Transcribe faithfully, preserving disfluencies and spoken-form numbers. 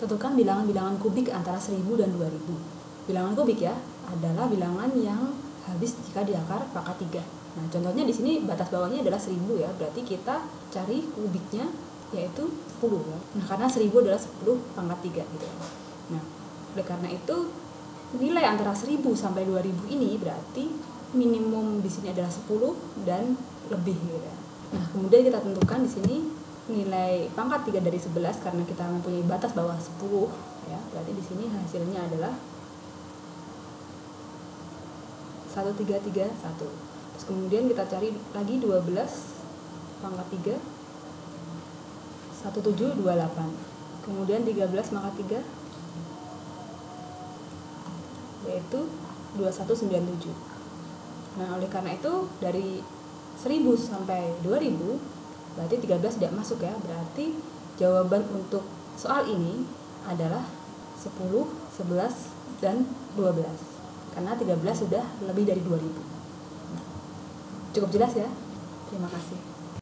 Tentukan bilangan-bilangan kubik antara seribu dan dua ribu. Bilangan kubik ya adalah bilangan yang habis jika diakar pangkat tiga. Nah, contohnya di sini batas bawahnya adalah seribu ya. Berarti kita cari kubiknya yaitu sepuluh ya. Nah, karena seribu adalah sepuluh pangkat tiga gitu. Nah, oleh karena itu nilai antara seribu sampai dua ribu ini berarti minimum di sini adalah sepuluh dan lebih gitu ya. Nah, kemudian kita tentukan di sini nilai pangkat tiga dari sebelas karena kita mempunyai batas bawah sepuluh ya. Berarti di sini hasilnya adalah seratus tiga puluh tiga satu. Terus kemudian kita cari lagi dua belas pangkat tiga seribu tujuh ratus dua puluh delapan. Kemudian tiga belas pangkat tiga yaitu dua ribu seratus sembilan puluh tujuh. Nah, oleh karena itu dari seribu sampai dua ribu berarti tiga belas tidak masuk ya. Berarti jawaban untuk soal ini adalah sepuluh, sebelas, dan dua belas. Karena tiga belas sudah lebih dari dua ribu. Cukup jelas ya? Terima kasih.